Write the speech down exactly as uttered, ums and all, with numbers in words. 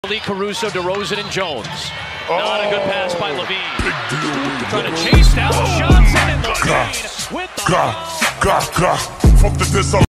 Caruso, DeRozan, and Jones. Oh, not a good pass by Levine. Trying to chase down Johnson, and Levine with the...